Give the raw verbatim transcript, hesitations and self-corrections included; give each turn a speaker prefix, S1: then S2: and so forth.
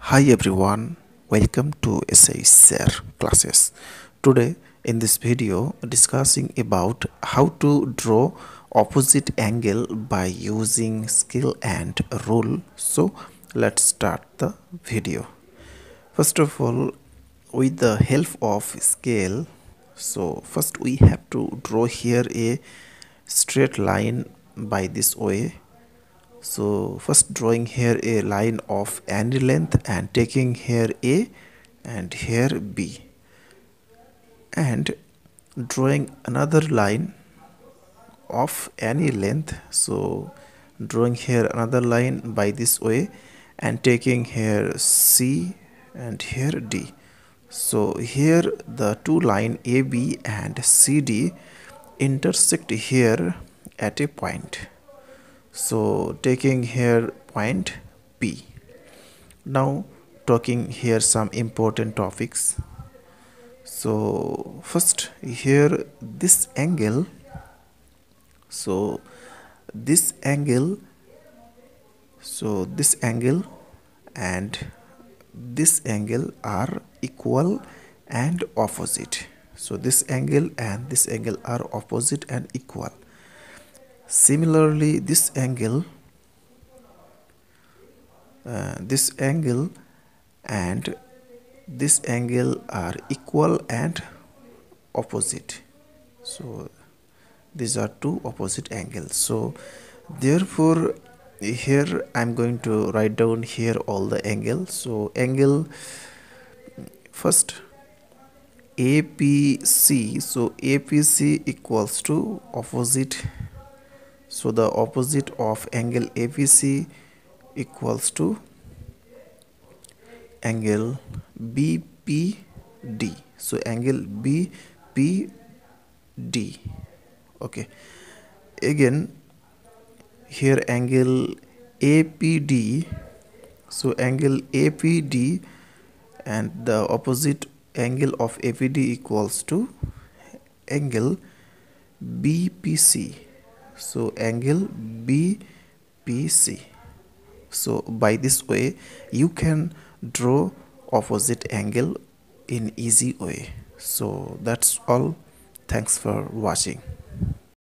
S1: Hi everyone, welcome to S A Share classes. Today in this video discussing about how to draw opposite angle by using scale and rule. So let's start the video. First of all, with the help of scale, so first we have to draw here a straight line by this way. So first drawing here a line of any length and taking here A and here B, and drawing another line of any length. So drawing here another line by this way and taking here C and here D. So here the two line A B and C D intersect here at a point. So taking here point P. Now talking here some important topics. So first here this angle, so this angle, so this angle and this angle are equal and opposite. So this angle and this angle are opposite and equal. Similarly, this angle, uh, this angle and this angle are equal and opposite. So these are two opposite angles. So therefore here I'm going to write down here all the angles. So angle first A P C. So A P C equals to opposite. So the opposite of angle A P C equals to angle B P D. So angle B P D. Okay. Again here angle A P D. So angle A P D and the opposite angle of A P D equals to angle B P C. So angle B P C. So by this way you can draw opposite angle in easy way. So that's all. Thanks for watching.